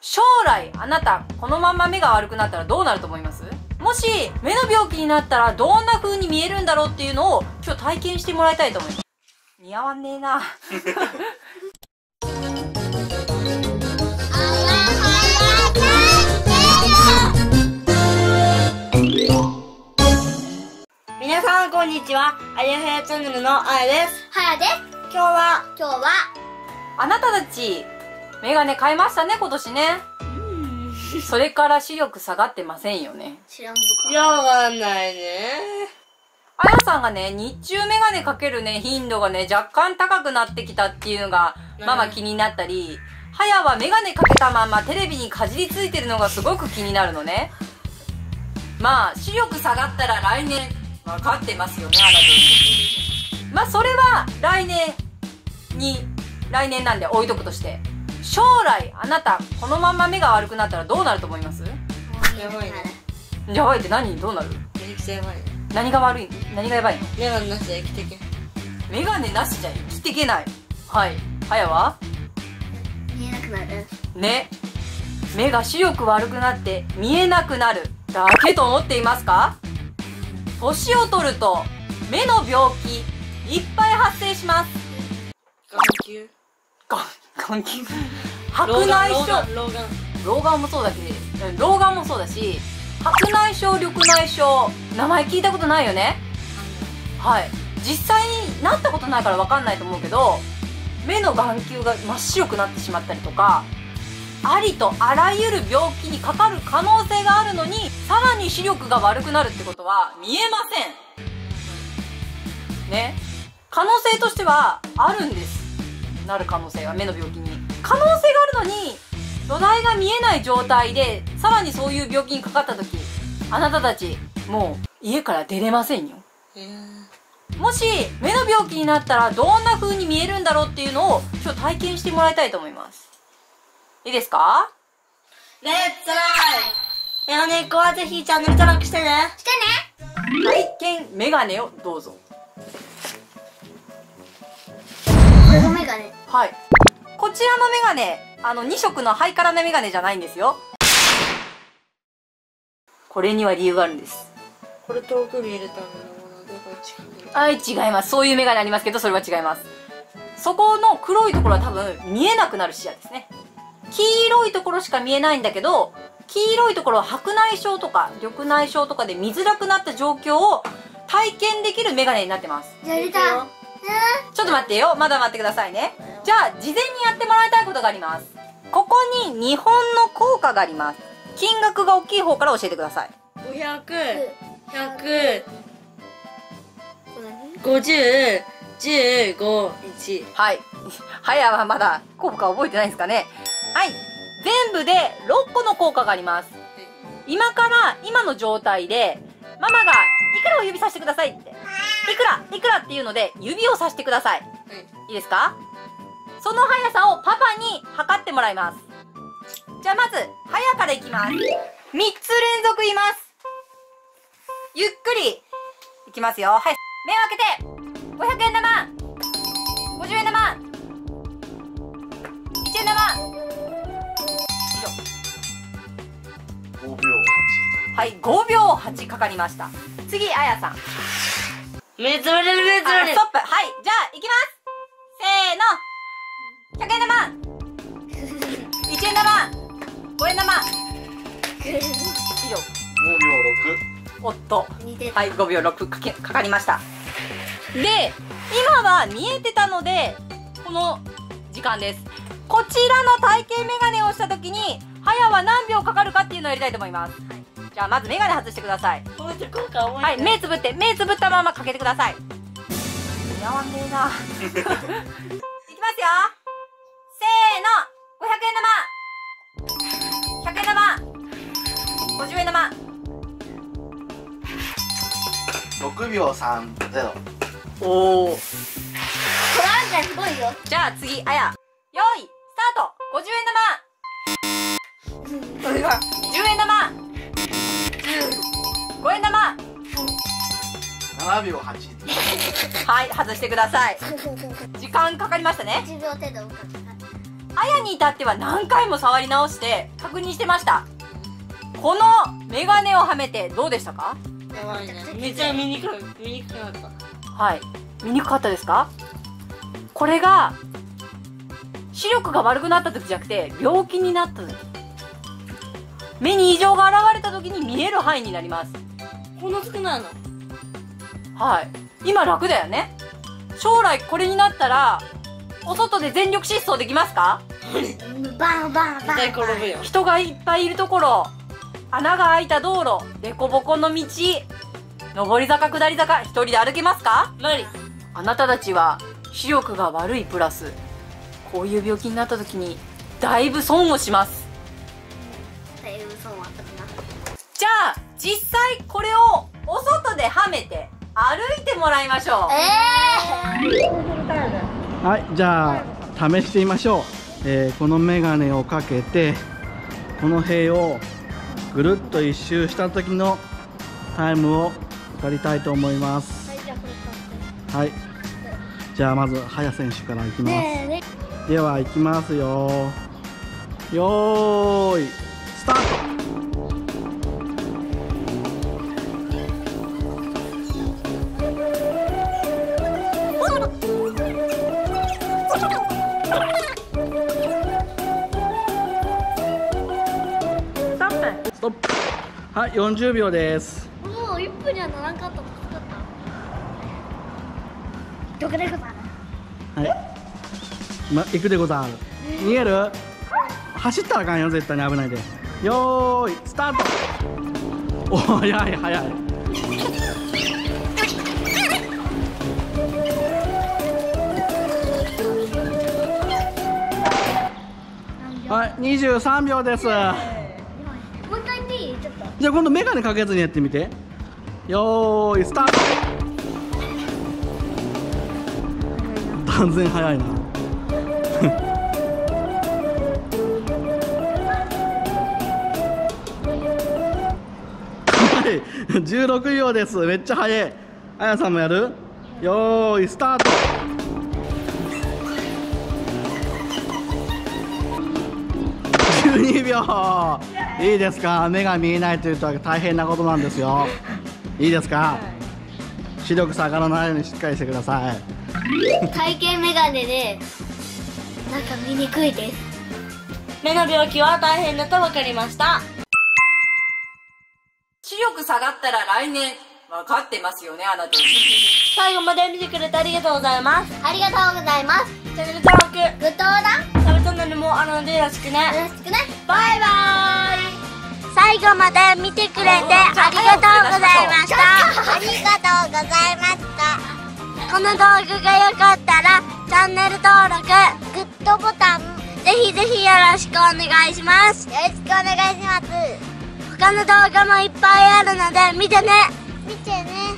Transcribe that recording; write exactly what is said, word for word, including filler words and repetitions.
将来あなたこのまんま目が悪くなったらどうなると思います？もし目の病気になったらどんな風に見えるんだろうっていうのを今日体験してもらいたいと思います。似合わねえな皆さんこんにちは。あやはやチャンネルのあやです。 はやです。 今日は今日はあなたたちメガネ買いましたね今年ね。それから視力下がってませんよね。 知らんぼか。 いやわかんないね。 あやさんがね日中メガネかけるね頻度がね若干高くなってきたっていうのがママ気になったり、はやはメガネかけたままテレビにかじりついてるのがすごく気になるのね。まあ視力下がったら来年分かってますよねあなた。まあそれは来年に来年なんで置いとくとして、将来あなたこのまんま目が悪くなったらどうなると思います？ やばいね。 やばいって何？どうなる？ めっちゃやばいね。 何が悪い？何がやばいの？ メガネなしで生きてけ。 メガネなしじゃ生きていけない。はい。はやは？ 見えなくなる。 ね。目が視力悪くなって見えなくなるだけと思っていますか？年を取ると目の病気いっぱい発生します。 眼球。 が眼球。白内障。 老眼。 老眼もそうだし、老眼もそうだし、白内障、緑内障、名前聞いたことないよね。はい。実際になったことないから分かんないと思うけど、目の眼球が真っ白くなってしまったりとか、ありとあらゆる病気にかかる可能性があるのに、さらに視力が悪くなるってことは見えません。ね。可能性としてはあるんです。なる可能性が、目の病気に。可能性があるのに、土台が見えない状態で、さらにそういう病気にかかった時、あなたたち、もう家から出れませんよ。もし、目の病気になったらどんな風に見えるんだろうっていうのを今日体験してもらいたいと思います。いいですか？ レッツライメガネっ子はぜひチャンネル登録してね。 してね。 体験メガネをどうぞ。 このメガネ。 はい。こちらのメガネ、あのに色のハイカラなメガネじゃないんですよ。これには理由があるんです。 これ遠く見えるためのものでこれ違う。 はい、違います。そういうメガネありますけど、それは違います。そこの黒いところは多分見えなくなる視野ですね。黄色いところしか見えないんだけど、黄色いところは白内障とか緑内障とかで見づらくなった状況を体験できるメガネになってます。 やりたい。 ちょっと待ってよ。まだ待ってくださいね。じゃあ、事前にやってもらいたいことがあります。ここににほんの硬貨があります。金額が大きい方から教えてください。 ごひゃく、ひゃく、ごじゅう、じゅうご、いち。 はい。はやはまだ硬貨覚えてないんですかね。はい。全部でろっこの硬貨があります。今から今の状態で、ママがいくらを指さしてくださいって。いくらいくらっていうので指をさしてください。いいですか？その速さをパパに測ってもらいます。じゃあまず、はやからいきます。みっつ連続言います。ゆっくりいきますよ。はい。目を開けて、ごひゃくえん玉、ごじゅうえん玉、いちえん玉。以上。ごびょうはち。はい、ごびょうはちかかりました。次、あやさん。 目つぶれる目つぶれる。 ストップ。はい、じゃあ、いきます。せーの。ひゃくえん玉、いちえん玉、ごえん玉。以上。 ごびょうろく。 おっと。 似てた。 はい、ごびょうろくかけ、かかりました。で、今は見えてたので、この時間です。こちらの体験メガネをしたときに、はやは何秒かかるかっていうのをやりたいと思います。はい、じゃあ、まずメガネ外してください。 こうやって効果覚えて。 はい、目つぶって、目つぶったままかけてください。似合わねえな。いきますよ。せーの、ごひゃくえん玉、ひゃくえん玉、ごじゅうえん玉。 ろくびょうさんゼロ。 おお。 これあんたすごいよ。 じゃあ次、あや。よい、スタート。ごじゅうえん玉。それが、じゅうえん玉。ごえん玉。 ななびょうはち。 はい、外してください。時間かかりましたね。 いちびょう程度かかった。 あやに至っては何回も触り直して確認してました。このメガネをはめてどうでしたか？ やばいね。めっちゃ見にくい、見にくくなった。 はい。見にくかったですか？これが、視力が悪くなった時じゃなくて、病気になった時。目に異常が現れた時に見える範囲になります。 こんな少ないの？ はい。今楽だよね。将来これになったら、お外で全力疾走できますか？ バンバンバンバン。 絶対転ぶよ。 人がいっぱいいるところ、穴が開いた道路、凸凹の道、上り坂下り坂、一人で歩けますか？ 無理。 あなたたちは視力が悪いプラス、こういう病気になった時にだいぶ損をします。 だいぶ損はあったかな。 じゃあ実際これをお外ではめて歩いてもらいましょう。 えはい、じゃあ試してみましょう。えーこのメガネをかけてこの塀をぐるっと一周した時のタイムを測りたいと思います。 ー、はい、じゃあこれ買って。 はい、じゃあまず早選手からいきます。 ねえねではいきますよ。よーいスタート。ストップ。はい、よんじゅうびょうです。 もういっぷんにはならんかったのかかった。どこでござる？ はい、ま、行くでござる。逃げる？走ったらあかんよ、絶対に危ないで。よーいスタート。おー、早い早い。はい、にじゅうさんびょうです。 もう一回言っていい？ちょっと。 じゃあ今度メガネかけずにやってみて。よーいスタート。断然早いな。はい、じゅうろくびょうです。めっちゃ早い。あやさんもやる？よーいスタート。じゅうにびょう。いいですか？目が見えないというと大変なことなんですよ。いいですか？視力下がらないようにしっかりしてください。 体型メガネでなんか見にくいです。 目の病気は大変だと分かりました。 視力下がったら来年、分かってますよね、あなた。 最後まで見てくれてありがとうございます。 ありがとうございます。 チャンネル登録、 グッドボタンサブチャンネルもあるのでよろしくね。 よろしくね。 バイバーイ。 最後まで見てくれてありがとうございました。ありがとうございました。この動画が良かったらチャンネル登録、グッドボタンぜひぜひよろしくお願いします。よろしくお願いします。他の動画もいっぱいあるので見てね。見てね。